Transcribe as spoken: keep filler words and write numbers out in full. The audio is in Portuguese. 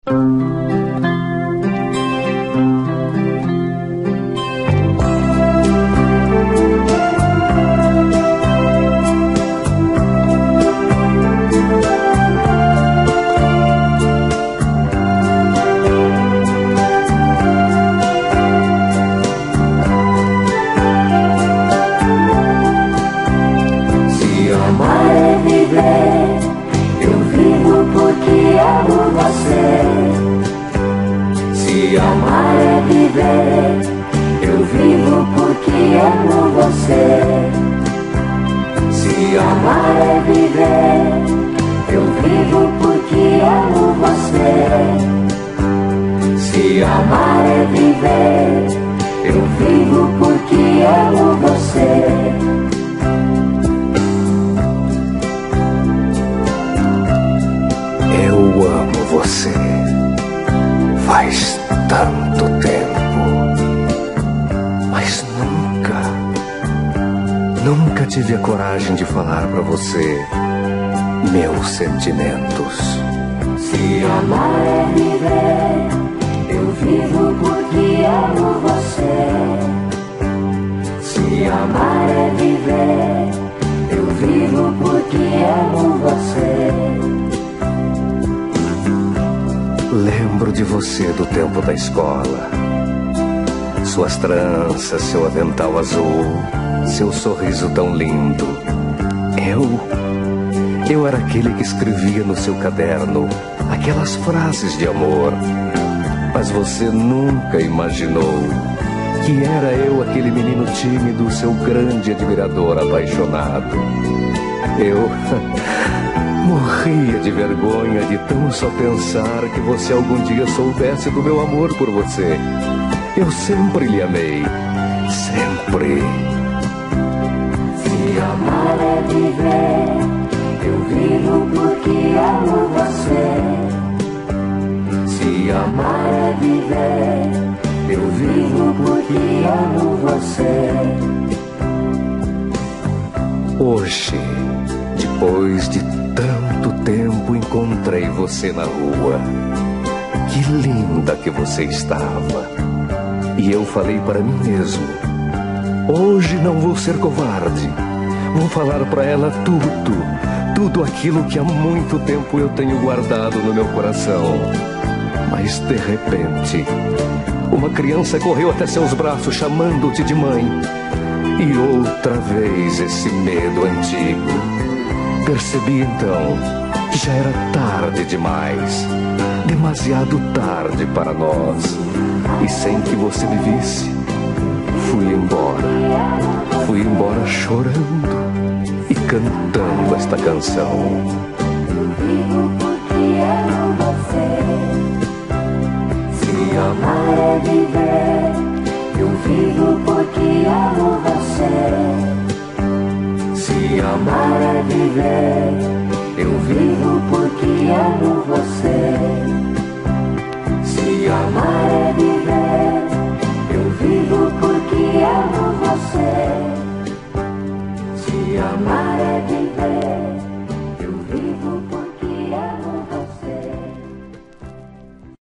Se amar é viver, eu vivo porque amo você. Se amar é viver, eu vivo porque amo você. Se amar é viver, eu vivo porque amo você. Eu amo você. Faz tanto tempo, mas nunca, nunca tive a coragem de falar pra você meus sentimentos. Se amar é viver, eu vivo porque amo você. Se amar é viver, eu vivo porque amo você. Lembro de você do tempo da escola. Suas tranças, seu avental azul, seu sorriso tão lindo. Eu, eu era aquele que escrevia no seu caderno aquelas frases de amor. Mas você nunca imaginou que era eu aquele menino tímido, seu grande admirador apaixonado. Eu... morria de vergonha de tão só pensar que você algum dia soubesse do meu amor por você. Eu sempre lhe amei, sempre. Se amar é viver, eu vivo porque amo você. Se amar é viver, eu vivo porque amo você. Hoje, depois de tanto tempo, encontrei você na rua. Que linda que você estava. E eu falei para mim mesmo: hoje não vou ser covarde. Vou falar para ela tudo, tudo aquilo que há muito tempo eu tenho guardado no meu coração. Mas de repente, uma criança correu até seus braços chamando-te de mãe. E outra vez esse medo antigo. Percebi então que já era tarde demais, demasiado tarde para nós. E sem que você me visse, fui embora. Fui embora chorando e cantando esta canção. Eu vivo porque amo você. Se amar é viver, eu vivo porque amo você. Se amar é viver, eu vivo porque amo você. Se amar é viver,